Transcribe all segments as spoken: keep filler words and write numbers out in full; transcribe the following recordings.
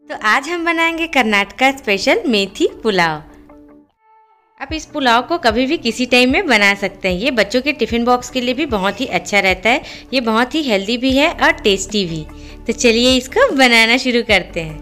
तो आज हम बनाएंगे कर्नाटका स्पेशल मेथी पुलाव। आप इस पुलाव को कभी भी किसी टाइम में बना सकते हैं। ये बच्चों के टिफ़िन बॉक्स के लिए भी बहुत ही अच्छा रहता है। ये बहुत ही हेल्दी भी है और टेस्टी भी। तो चलिए इसको बनाना शुरू करते हैं।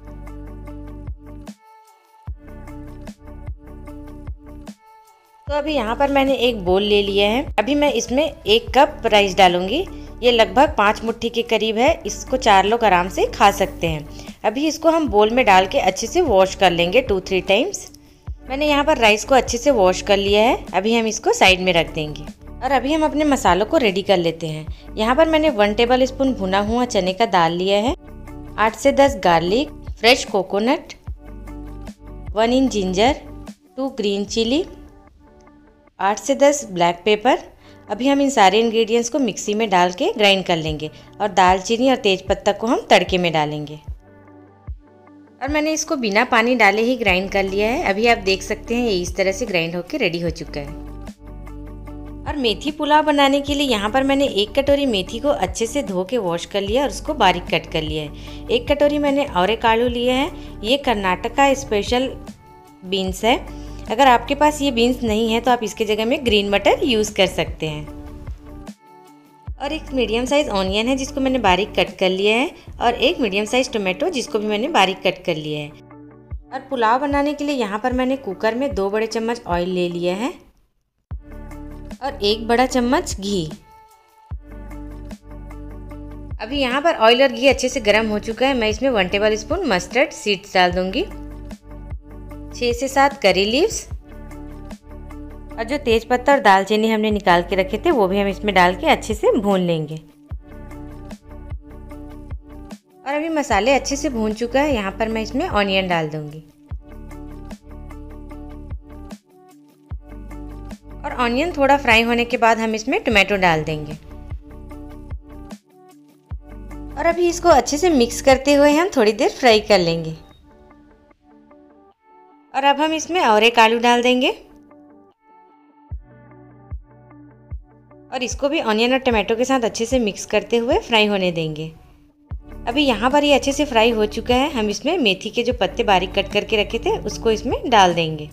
तो अभी यहाँ पर मैंने एक बोल ले लिया है। अभी मैं इसमें एक कप राइस डालूंगी। ये लगभग पाँच मुट्ठी के करीब है। इसको चार लोग आराम से खा सकते हैं। अभी इसको हम बोल में डाल के अच्छे से वॉश कर लेंगे टू थ्री टाइम्स। मैंने यहाँ पर राइस को अच्छे से वॉश कर लिया है। अभी हम इसको साइड में रख देंगे और अभी हम अपने मसालों को रेडी कर लेते हैं। यहाँ पर मैंने वन टेबल स्पून भुना हुआ चने का दाल लिया है, आठ से दस garlic, fresh coconut, one inch ginger, two green chilli, आठ से दस ब्लैक पेपर। अभी हम इन सारे इंग्रेडिएंट्स को मिक्सी में डाल के ग्राइंड कर लेंगे और दालचीनी और तेज़पत्ता को हम तड़के में डालेंगे। और मैंने इसको बिना पानी डाले ही ग्राइंड कर लिया है। अभी आप देख सकते हैं ये इस तरह से ग्राइंड होकर रेडी हो चुका है। और मेथी पुलाव बनाने के लिए यहाँ पर मैंने एक कटोरी मेथी को अच्छे से धो के वॉश कर लिया और उसको बारीक कट कर लिया है। एक कटोरी मैंने अवरेकाडू लिए हैं। ये कर्नाटका स्पेशल बीन्स है। अगर आपके पास ये बीन्स नहीं है तो आप इसके जगह में ग्रीन मटर यूज़ कर सकते हैं। और एक मीडियम साइज़ ऑनियन है जिसको मैंने बारीक कट कर लिया है और एक मीडियम साइज़ टोमेटो जिसको भी मैंने बारीक कट कर लिया है। और पुलाव बनाने के लिए यहाँ पर मैंने कुकर में दो बड़े चम्मच ऑयल ले लिया है और एक बड़ा चम्मच घी। अभी यहाँ पर ऑयल और घी अच्छे से गर्म हो चुका है। मैं इसमें one tablespoon mustard seeds डाल दूंगी, छः से सात करी लीव्स और जो तेज़पत्ता और दालचीनी हमने निकाल के रखे थे वो भी हम इसमें डाल के अच्छे से भून लेंगे। और अभी मसाले अच्छे से भून चुका है। यहाँ पर मैं इसमें ऑनियन डाल दूंगी और ऑनियन थोड़ा फ्राई होने के बाद हम इसमें टोमेटो डाल देंगे और अभी इसको अच्छे से मिक्स करते हुए हम थोड़ी देर फ्राई कर लेंगे। और अब हम इसमें अवरेकाडू डाल देंगे और इसको भी ऑनियन और टमाटो के साथ अच्छे से मिक्स करते हुए फ्राई होने देंगे। अभी यहाँ पर ये अच्छे से फ्राई हो चुका है। हम इसमें मेथी के जो पत्ते बारीक कट करके रखे थे उसको इसमें डाल देंगे।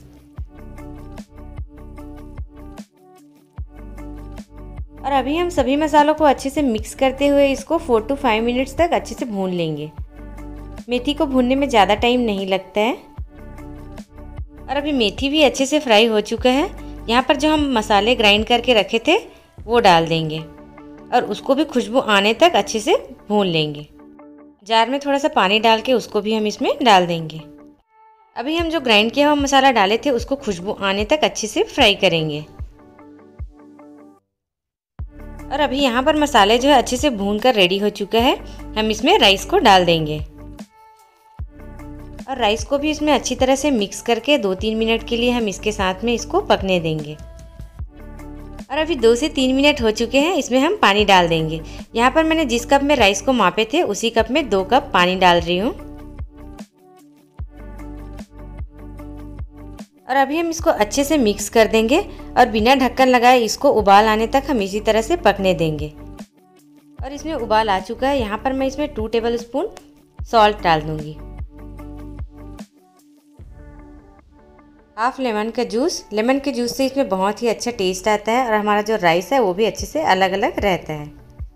और अभी हम सभी मसालों को अच्छे से मिक्स करते हुए इसको फोर टू फाइव मिनट्स तक अच्छे से भून लेंगे। मेथी को भूनने में ज़्यादा टाइम नहीं लगता है। और अभी मेथी भी अच्छे से फ्राई हो चुका है। यहाँ पर जो हम मसाले ग्राइंड करके रखे थे वो डाल देंगे और उसको भी खुशबू आने तक अच्छे से भून लेंगे। जार में थोड़ा सा पानी डाल के उसको भी हम इसमें डाल देंगे। अभी हम जो ग्राइंड किया हुआ मसाला डाले थे उसको खुशबू आने तक अच्छे से फ्राई करेंगे। और अभी यहाँ पर मसाले जो है अच्छे से भून कर रेडी हो चुका है। हम इसमें राइस को डाल देंगे और राइस को भी इसमें अच्छी तरह से मिक्स करके दो तीन मिनट के लिए हम इसके साथ में इसको पकने देंगे। और अभी दो से तीन मिनट हो चुके हैं। इसमें हम पानी डाल देंगे। यहाँ पर मैंने जिस कप में राइस को मापे थे उसी कप में दो कप पानी डाल रही हूँ। और अभी हम इसको अच्छे से मिक्स कर देंगे और बिना ढक्कन लगाए इसको उबाल आने तक हम इसी तरह से पकने देंगे। और इसमें उबाल आ चुका है। यहाँ पर मैं इसमें टू टेबल स्पून सॉल्ट डाल दूँगी, हाफ लेमन का जूस। लेमन के जूस से इसमें बहुत ही अच्छा टेस्ट आता है और हमारा जो राइस है वो भी अच्छे से अलग अलग रहता है।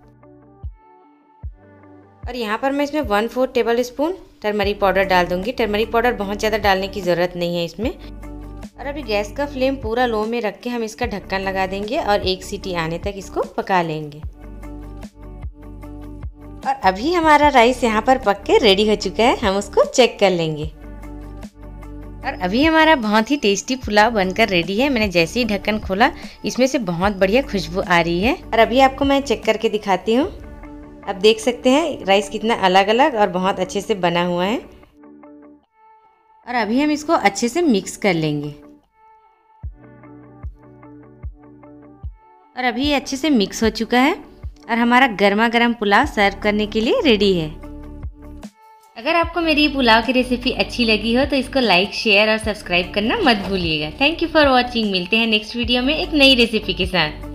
और यहाँ पर मैं इसमें one fourth tablespoon turmeric powder डाल दूँगी। टर्मरिक पाउडर बहुत ज़्यादा डालने की ज़रूरत नहीं है इसमें। और अभी गैस का फ्लेम पूरा लो में रख के हम इसका ढक्कन लगा देंगे और एक सीटी आने तक इसको पका लेंगे। और अभी हमारा राइस यहाँ पर पक के रेडी हो चुका है। हम उसको चेक कर लेंगे। और अभी हमारा बहुत ही टेस्टी पुलाव बनकर रेडी है। मैंने जैसे ही ढक्कन खोला इसमें से बहुत बढ़िया खुशबू आ रही है। और अभी आपको मैं चेक करके दिखाती हूँ। आप देख सकते हैं राइस कितना अलग अलग और बहुत अच्छे से बना हुआ है। और अभी हम इसको अच्छे से मिक्स कर लेंगे। और अभी ये अच्छे से मिक्स हो चुका है और हमारा गर्मा गर्म पुलाव सर्व करने के लिए रेडी है। अगर आपको मेरी पुलाव की रेसिपी अच्छी लगी हो तो इसको लाइक, शेयर और सब्सक्राइब करना मत भूलिएगा। Thank you for watching. मिलते हैं नेक्स्ट वीडियो में एक नई रेसिपी के साथ।